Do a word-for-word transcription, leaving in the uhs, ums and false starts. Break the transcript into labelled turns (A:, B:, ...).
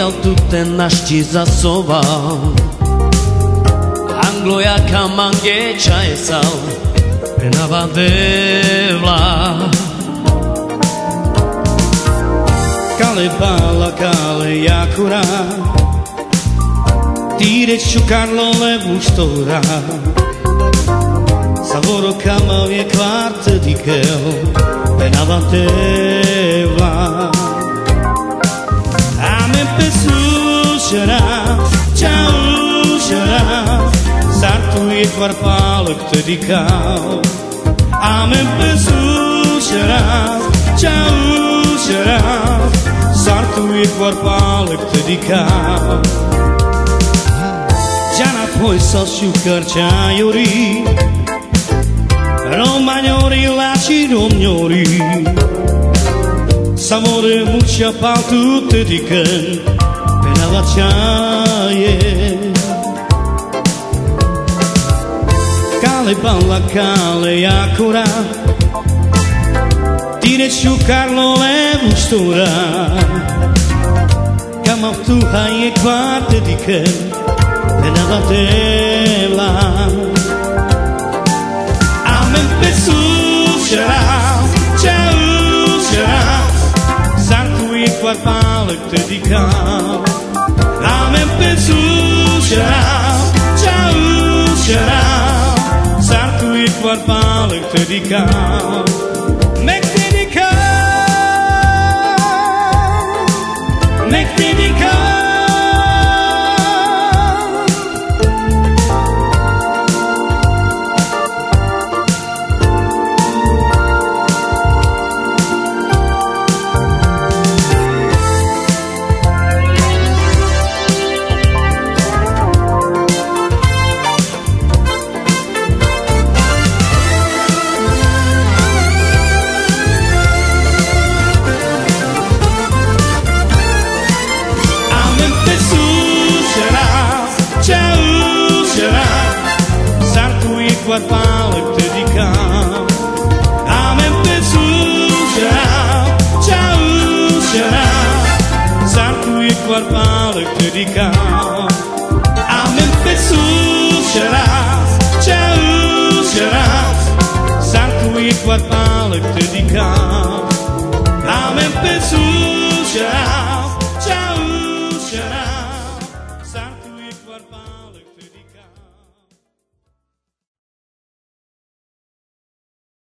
A: cal tu te nasci za sova, Angloja kamangeća je sal, penava devla.
B: Kale bala, kale jakura, Tireću Karlole vuštora, Savoro kamavje kvarte dikel, penava devla. Ame pesušera, čaušera, Sartu je kvarpalek te dikao. Ame pesušera, čaušera, Sartu je kvarpalek te dikao. Giana poi so šukar čajori, Romagnori laci romgnori, S'amore muccia pal tutte diken, penava čaje. Kale balla, kale jakura, Tireću Karlole vuštora, Kamav tuha je kvarte diken, penava devla. Amen pesušera, čaušera, Sartu je kvarpalek te dikao. Amen pesušera, čaušera, Sartu je kvarpalek te dikao. Nek te dikao, nek te dikao. Kvarpalek te dikao. Amen pesušera, čaušera, Sartu je kvarpalek te dikao. Amen pesušera, čaušera, Sartu je kvarpalek te dikao.